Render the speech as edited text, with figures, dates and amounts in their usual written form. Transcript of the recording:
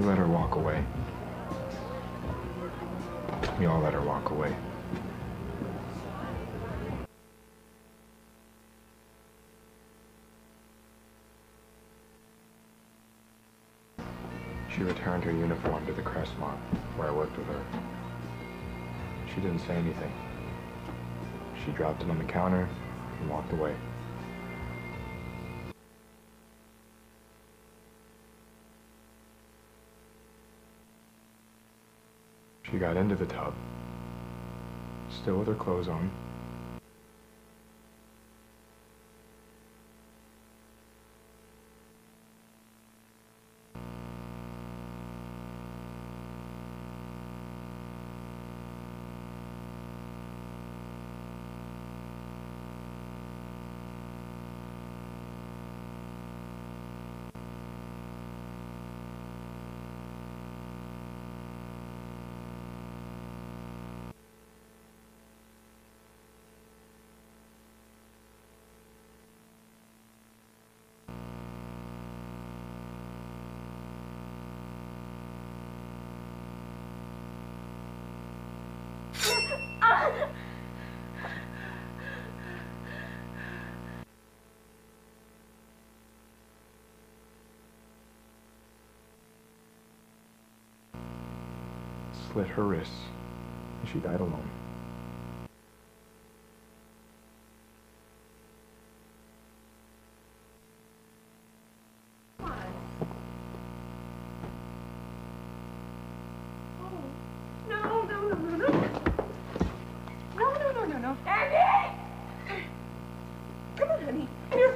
We let her walk away. We all let her walk away. She returned her uniform to the Crestmont, where I worked with her. She didn't say anything. She dropped it on the counter and walked away. She got into the tub, still with her clothes on. Slit her wrists, and she died alone. Andy! Come on, honey. And your